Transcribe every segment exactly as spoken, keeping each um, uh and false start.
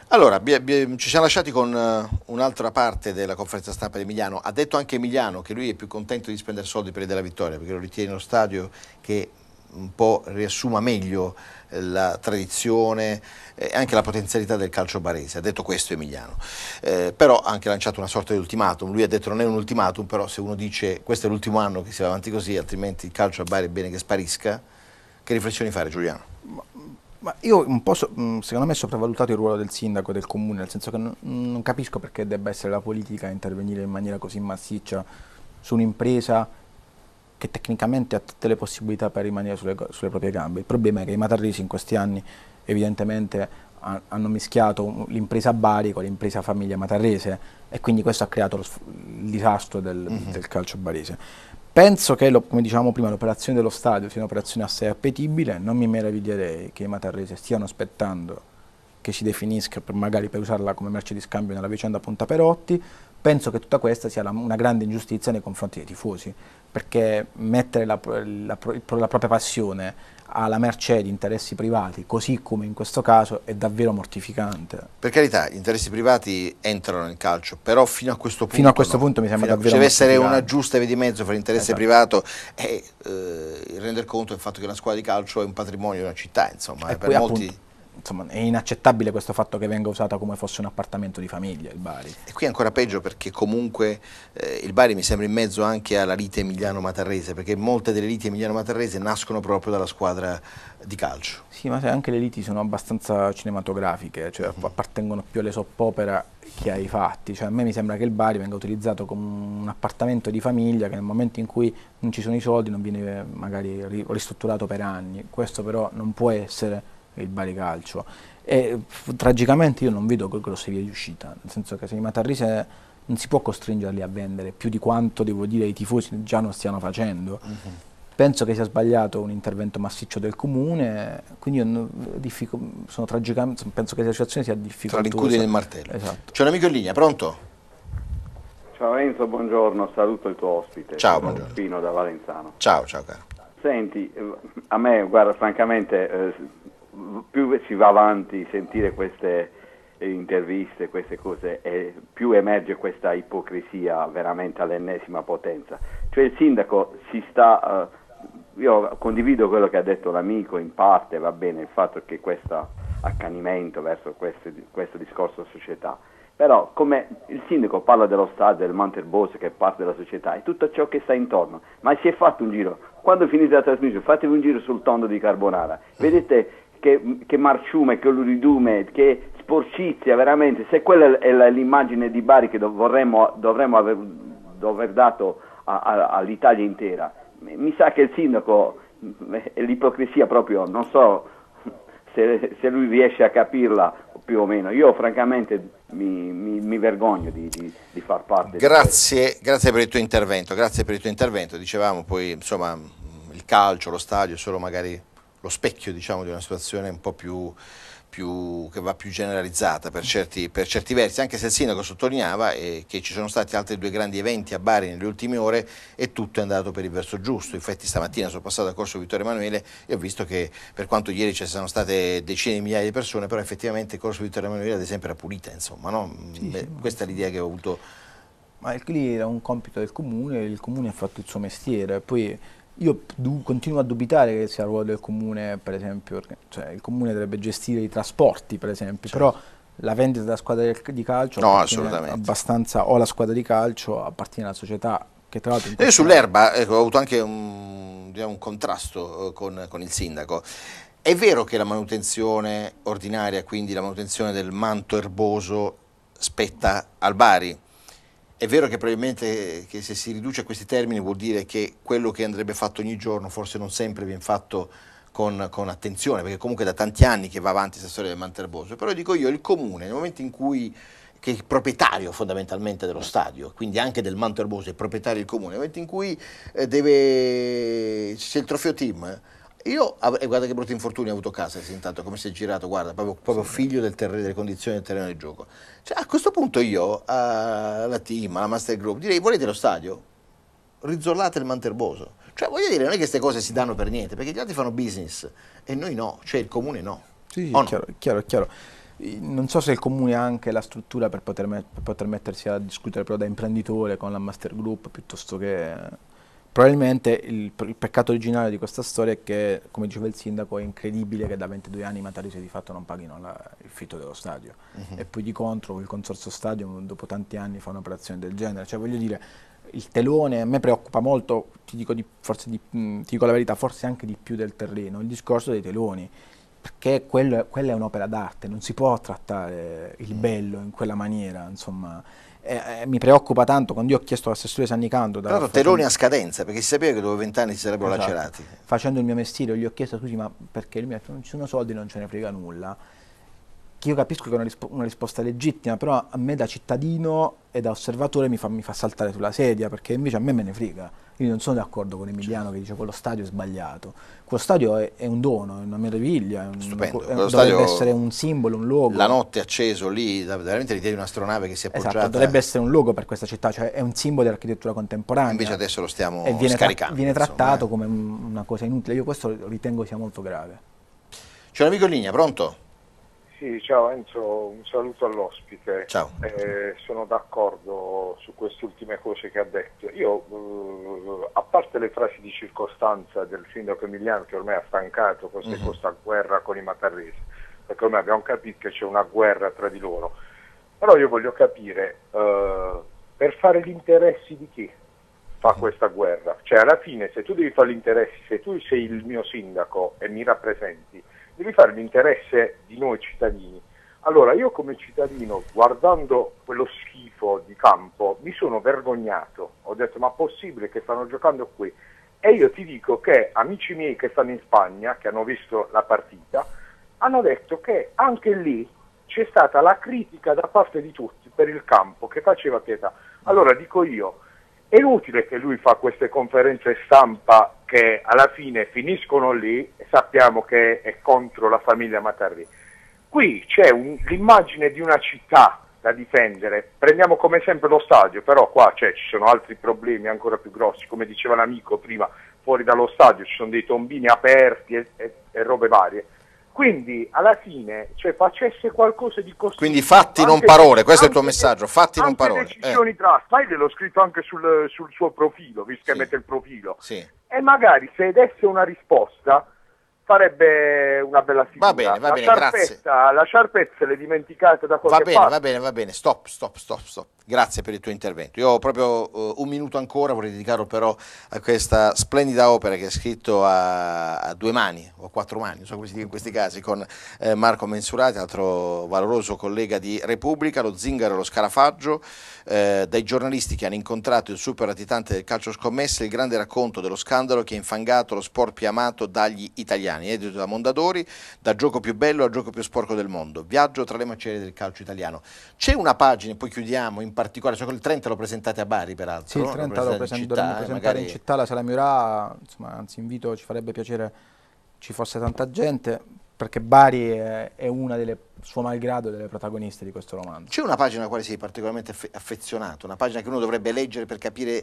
Allora, ci siamo lasciati con uh, un'altra parte della conferenza stampa di Emiliano. Ha detto anche Emiliano che lui è più contento di spendere soldi per il della vittoria, perché lo ritiene uno stadio che un po' riassuma meglio la tradizione e anche la potenzialità del calcio barese. Ha detto questo Emiliano, eh, però ha anche lanciato una sorta di ultimatum. Lui ha detto non è un ultimatum, però se uno dice questo è l'ultimo anno che si va avanti così, altrimenti il calcio a Bari è bene che sparisca, che riflessioni fare, Giuliano? Ma, ma io un po', so, secondo me, è sopravvalutato il ruolo del sindaco e del comune, nel senso che non, non capisco perché debba essere la politica a intervenire in maniera così massiccia su un'impresa che tecnicamente ha tutte le possibilità per rimanere sulle, sulle proprie gambe. Il problema è che i matarresi in questi anni evidentemente ha, hanno mischiato l'impresa Bari con l'impresa famiglia matarrese e quindi questo ha creato lo, il disastro del, mm-hmm. del calcio barese. Penso che, lo, come dicevamo prima, l'operazione dello stadio sia un'operazione assai appetibile, non mi meraviglierei che i matarresi stiano aspettando che si definisca, per magari per usarla come merce di scambio nella vicenda Punta Perotti. Penso che tutta questa sia la, una grande ingiustizia nei confronti dei tifosi, perché mettere la, la, la, la propria passione alla mercé di interessi privati, così come in questo caso, è davvero mortificante. Per carità, gli interessi privati entrano nel calcio, però fino a questo punto fino a questo no. punto mi sembra fino davvero a, deve essere una mortificante. giusta via di mezzo fra l'interesse Esatto. privato e eh, il render conto del fatto che una squadra di calcio è un patrimonio di una città, insomma, e per poi, molti... appunto, insomma, è inaccettabile questo fatto che venga usata come fosse un appartamento di famiglia il Bari. E qui è ancora peggio perché comunque eh, il Bari mi sembra in mezzo anche alla lite Emiliano-Matarrese, perché molte delle liti Emiliano-Matarrese nascono proprio dalla squadra di calcio. Sì, ma anche le liti sono abbastanza cinematografiche, cioè mm-hmm. appartengono più alle soppopera che ai fatti. Cioè, a me mi sembra che il Bari venga utilizzato come un appartamento di famiglia che nel momento in cui non ci sono i soldi non viene magari ristrutturato per anni. Questo però non può essere il Bari Calcio. E tragicamente io non vedo grosse vie di uscita, nel senso che se i Matarrese non si può costringerli a vendere più di quanto, devo dire, i tifosi già non stiano facendo. Mm-hmm. Penso che sia sbagliato un intervento massiccio del comune, quindi io sono tragicamente, penso che la situazione sia difficoltosa. Tra l'incudine e il martello. Esatto. C'è un amico in linea, pronto? Ciao Enzo, buongiorno, saluto il tuo ospite. Ciao, buongiorno. Pino da Valenzano. Ciao, ciao caro. Senti, a me, guarda, francamente, eh, più si va avanti sentire queste interviste, queste cose, e più emerge questa ipocrisia veramente all'ennesima potenza. Cioè il sindaco si sta, uh, io condivido quello che ha detto l'amico in parte, va bene, il fatto che questo accanimento verso questo, questo discorso società, però come il sindaco parla dello stadio, del Monterbose che è parte della società e tutto ciò che sta intorno, ma si è fatto un giro, quando finite la trasmissione fatevi un giro sul tondo di Carbonara, vedete che, che marciume, che luridume, che sporcizia veramente, se quella è l'immagine di Bari che vorremmo, dovremmo aver, dover dato all'Italia intera, mi sa che il sindaco, l'ipocrisia proprio, non so se, se lui riesce a capirla più o meno, io francamente mi, mi, mi vergogno di, di, di far parte grazie, di questo. Grazie per il tuo intervento, grazie per il tuo intervento, dicevamo poi insomma il calcio, lo stadio è solo magari lo specchio, diciamo, di una situazione un po' più, più che va più generalizzata per certi, per certi versi, anche se il sindaco sottolineava eh, che ci sono stati altri due grandi eventi a Bari nelle ultime ore e tutto è andato per il verso giusto. Infatti stamattina sono passato a Corso Vittorio Emanuele e ho visto che per quanto ieri ci sono state decine di migliaia di persone, però effettivamente Corso Vittorio Emanuele ad esempio era pulita, insomma, no? Sì, Beh, sì, questa è l'idea che ho avuto. Ma lì era un compito del comune, il comune ha fatto il suo mestiere, poi io continuo a dubitare che sia il ruolo del comune, per esempio, cioè il comune dovrebbe gestire i trasporti, per esempio, certo. Però la vendita della squadra di calcio no, assolutamente. abbastanza, o la squadra di calcio appartiene alla società che tra l'altro... Io sull'erba ecco, ho avuto anche un, diciamo, un contrasto con, con il sindaco. È vero che la manutenzione ordinaria, quindi la manutenzione del manto erboso, spetta al Bari. È vero che probabilmente che se si riduce a questi termini vuol dire che quello che andrebbe fatto ogni giorno forse non sempre viene fatto con, con attenzione, perché comunque da tanti anni che va avanti questa storia del manto erboso. Però dico io, il comune, nel momento in cui, che è proprietario fondamentalmente dello stadio, quindi anche del manto erboso, è proprietario il comune, nel momento in cui eh, deve, c'è il trofeo team, io, e guarda che brutti infortuni ha avuto Casares intanto, come si è girato, guarda, proprio, proprio figlio del terreno, delle condizioni del terreno di gioco. Cioè, a questo punto io, alla team, alla Master Group, direi, volete lo stadio? Rizzollate il Manterboso. Cioè, voglio dire, non è che queste cose si danno per niente, perché gli altri fanno business e noi no, cioè il comune no. Sì, sì, o è chiaro, no? chiaro, chiaro. Non so se il comune ha anche la struttura per poter, met per poter mettersi a discutere però da imprenditore con la Master Group, piuttosto che... Probabilmente il, il peccato originale di questa storia è che, come diceva il sindaco, è incredibile che da ventidue anni i Matarese di fatto non paghino la, il fitto dello stadio. Uh-huh. E poi di contro il consorzio stadio dopo tanti anni fa un'operazione del genere. Cioè, voglio dire, il telone a me preoccupa molto, ti dico, di, forse di, mh, ti dico la verità, forse anche di più del terreno, il discorso dei teloni. Perché quello, quella è un'opera d'arte, non si può trattare il bello in quella maniera, insomma. Eh, eh, mi preoccupa tanto quando io ho chiesto all'assessore Sannicando... Tra l'altro teloni a scadenza, perché si sapeva che dopo vent'anni si sarebbero esatto. lacerati. Facendo il mio mestiere gli ho chiesto, scusi, ma perché? Lui mi ha detto, non ci sono soldi, non ce ne frega nulla. Che io capisco che è una, rispo una risposta legittima, però a me da cittadino e da osservatore mi fa, mi fa saltare sulla sedia, perché invece a me me ne frega. Io non sono d'accordo con Emiliano che dice quello stadio è sbagliato. Quello stadio è, è un dono, è una meraviglia, è un, stupendo. È, dovrebbe stadio, essere un simbolo, un logo. La notte acceso lì, veramente l'idea di un'astronave che si è appoggiata. Esatto, dovrebbe essere un logo per questa città, cioè è un simbolo dell'architettura contemporanea. Invece adesso lo stiamo e viene scaricando. Tra viene insomma, trattato eh. come una cosa inutile, io questo ritengo sia molto grave. C'è un amico in linea, pronto? Sì, ciao Enzo, un saluto all'ospite. Ciao. Eh, sono d'accordo su queste ultime cose che ha detto. Io, eh, a parte le frasi di circostanza del sindaco Emiliano, che ormai ha stancato questa, uh-huh. questa guerra con i matarresi, perché ormai abbiamo capito che c'è una guerra tra di loro, però io voglio capire, eh, per fare gli interessi di chi fa uh-huh. questa guerra? Cioè alla fine, se tu devi fare gli interessi, se tu sei il mio sindaco e mi rappresenti, devi fare l'interesse di noi cittadini. Allora io come cittadino, guardando quello schifo di campo, mi sono vergognato, ho detto ma possibile che stanno giocando qui? E io ti dico che amici miei che stanno in Spagna, che hanno visto la partita, hanno detto che anche lì c'è stata la critica da parte di tutti per il campo, che faceva pietà. Allora dico io, è inutile che lui fa queste conferenze stampa che alla fine finiscono lì e sappiamo che è contro la famiglia Matarri. Qui c'è l'immagine di una città da difendere, prendiamo come esempio lo stadio, però qua cioè, ci sono altri problemi ancora più grossi, come diceva l'amico prima, fuori dallo stadio ci sono dei tombini aperti e, e, e robe varie. Quindi alla fine cioè, facesse qualcosa di costruito. Quindi fatti non parole, questo è il tuo messaggio, fatti non parole. Anche decisioni eh. tra, sai, l'ho scritto anche sul, sul suo profilo, visto che sì. mette il profilo. Sì. E magari se desse una risposta farebbe una bella figura. Va bene, va la bene, grazie. La sciarpetta se l'è dimenticata da qualche parte. Va bene, parte. va bene, va bene, stop, stop, stop, stop. Grazie per il tuo intervento. Io ho proprio uh, un minuto ancora, vorrei dedicarlo però a questa splendida opera che è scritto a, a due mani, o a quattro mani, non so come si dice in questi casi, con eh, Marco Mensurati, altro valoroso collega di Repubblica, Lo zingaro e lo scarafaggio, eh, dai giornalisti che hanno incontrato il super latitante del calcio scommesse, il grande racconto dello scandalo che ha infangato lo sport più amato dagli italiani, edito da Mondadori, da gioco più bello al gioco più sporco del mondo, viaggio tra le macerie del calcio italiano. C'è una pagina, e poi chiudiamo, in particolare, cioè il trenta lo presentate a Bari peraltro. Sì, il trenta lo, lo present in dovremmo presentare magari... in città, la Sala Miurà, insomma, anzi invito, ci farebbe piacere ci fosse tanta gente, perché Bari è, è una delle, suo malgrado, delle protagoniste di questo romanzo. C'è una pagina alla quale sei particolarmente affezionato, una pagina che uno dovrebbe leggere per capire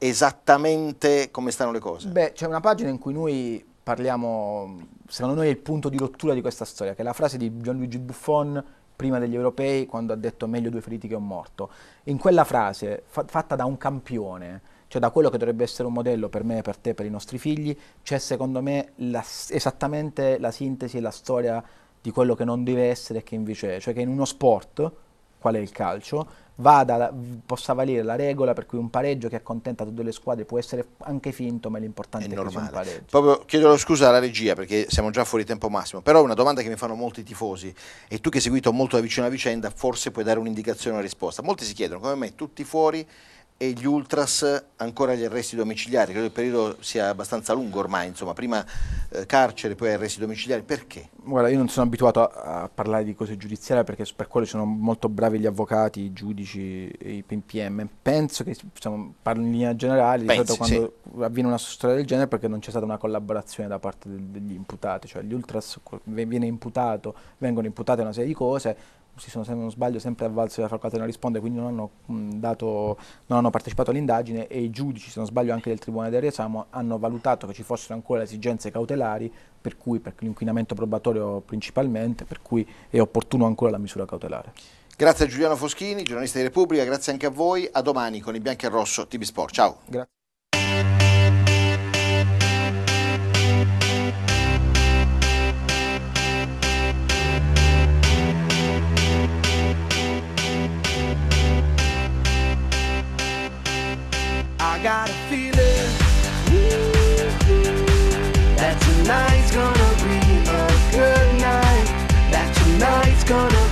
esattamente come stanno le cose? Beh, c'è una pagina in cui noi parliamo, secondo noi è il punto di rottura di questa storia, che è la frase di Gianluigi Buffon prima degli europei, quando ha detto meglio due feriti che un morto. In quella frase, fa fatta da un campione, cioè da quello che dovrebbe essere un modello per me, per te, per i nostri figli, c'è secondo me la, esattamente la sintesi e la storia di quello che non deve essere e che invece è, cioè che in uno sport, qual è il calcio, vada, possa valere la regola per cui un pareggio che accontenta tutte le squadre può essere anche finto, ma l'importante è, è che sia un pareggio. Proprio chiedo scusa alla regia perché siamo già fuori tempo massimo, però una domanda che mi fanno molti tifosi, e tu che hai seguito molto da vicino la vicenda forse puoi dare un'indicazione, una risposta. Molti si chiedono come mai tutti fuori e gli ultras ancora agli arresti domiciliari, credo il periodo sia abbastanza lungo ormai, insomma, prima eh, carcere, poi arresti domiciliari, perché? Guarda, io non sono abituato a, a parlare di cose giudiziarie perché per quello sono molto bravi gli avvocati, i giudici, i P M. Penso che, diciamo, parlo in linea generale, di solito quando sì. avviene una storia del genere perché non c'è stata una collaborazione da parte del, degli imputati, cioè gli ultras viene imputato, vengono imputate una serie di cose, si sono, se non sbaglio, sempre avvalsi della facoltà non risponde, quindi non hanno, mh, dato, non hanno partecipato all'indagine e i giudici, se non sbaglio anche del Tribunale del Riesamo, hanno valutato che ci fossero ancora esigenze cautelari, per cui, per l'inquinamento probatorio principalmente, per cui è opportuno ancora la misura cautelare. Grazie a Giuliano Foschini, giornalista di Repubblica, grazie anche a voi, a domani con il bianco e rosso T V Sport, ciao. Grazie. I got a feeling that tonight's gonna be a good night, that tonight's gonna